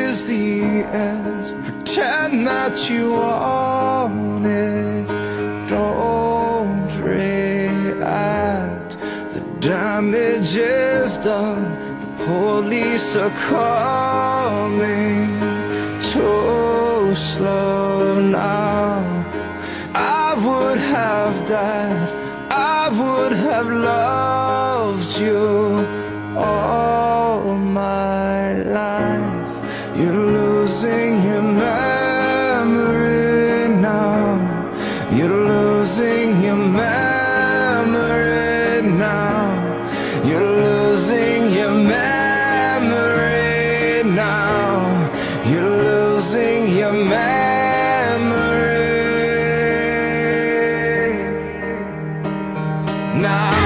is the end. Pretend that you want it. Don't react. The damage is done. The police are coming. Too slow now. I would have died, I would have loved you all my life. You're losing your memory now. You're losing your memory now. You're losing your memory now. You're losing your memory now.